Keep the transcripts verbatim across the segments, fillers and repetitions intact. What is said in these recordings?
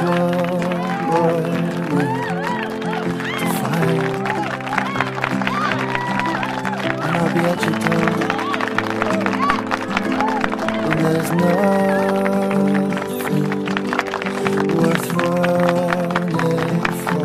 troubling to find, and I'll be at your door when there's nothing worth running for.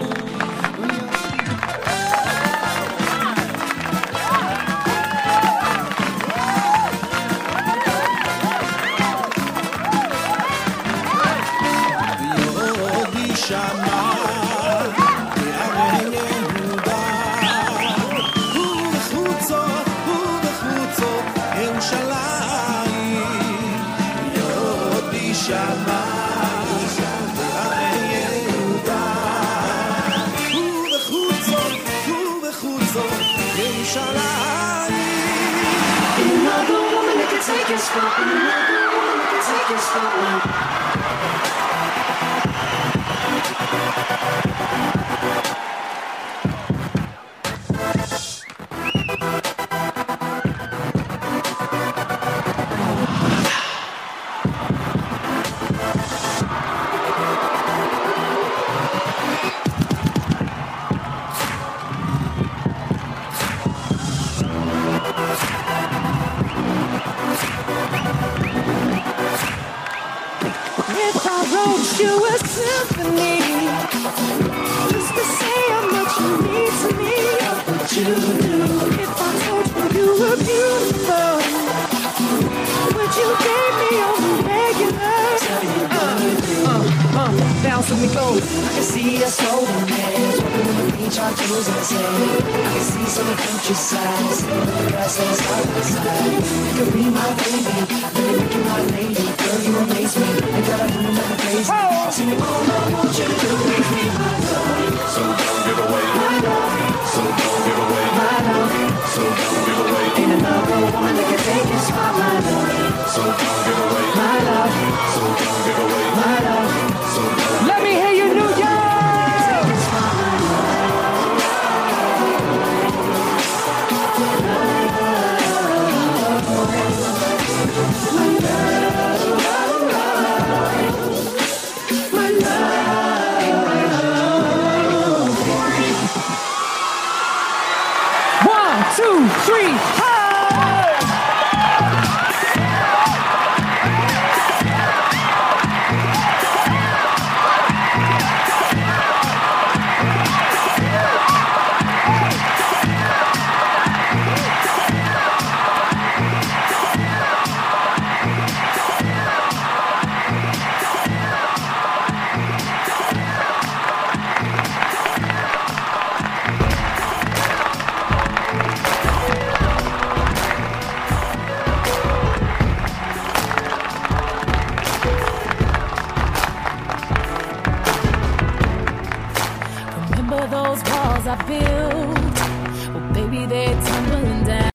Another woman that can take your spot. Another woman that can take your spotlight. If I wrote you a symphony, just to say how much you mean to me, what you do. If I told you you were beautiful, would you date me on the regular? Uh, uh, uh, bounce with me, go. I can see us holding hands, walking on the beach, our toes in the sand. I can see some of the countryside, sitting on the grass, side by side. You could be my baby, really make you my lady. Girl, you amaze me, I got a room like a crazy. Sing all I want you to do is be my love. So don't give away My love, So don't give away my love. So don't give away Ain't another woman that can take your spot, my love. So don't give away My love, So don't give away my love. So don't Let me hear you, New York. Take your spot, my love. One, two, three, hey! Remember those walls I built? Well, baby, they're tumbling down.